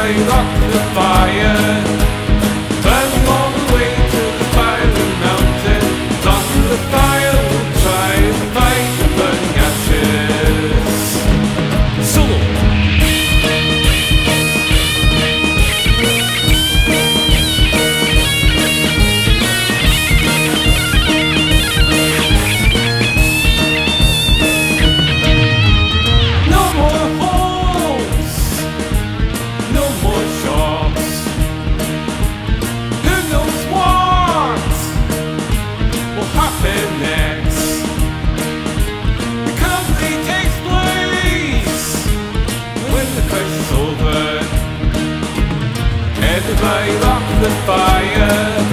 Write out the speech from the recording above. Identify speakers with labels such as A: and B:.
A: Everybody rock the fire. Burn them all the way to the fiery mountain. Rock the fire, we'll try to fight the burning ashes. Solo! Everybody rock the fire.